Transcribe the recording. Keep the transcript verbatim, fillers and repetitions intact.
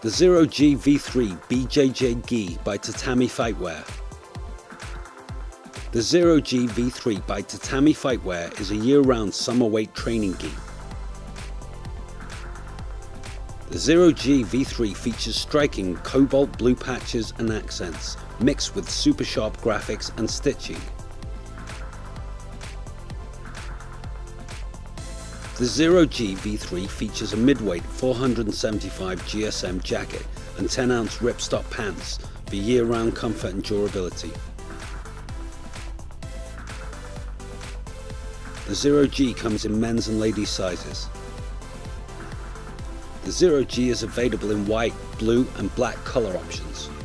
The Zero G V three B J J Gi by Tatami Fightwear. The Zero G V three by Tatami Fightwear is a year-round summer weight training gi. The Zero G V three features striking cobalt blue patches and accents, mixed with super sharp graphics and stitching. The Zero G V three features a midweight four hundred seventy-five G S M jacket and ten ounce ripstop pants for year-round comfort and durability. The Zero G comes in men's and ladies sizes. The Zero G is available in white, blue and black color options.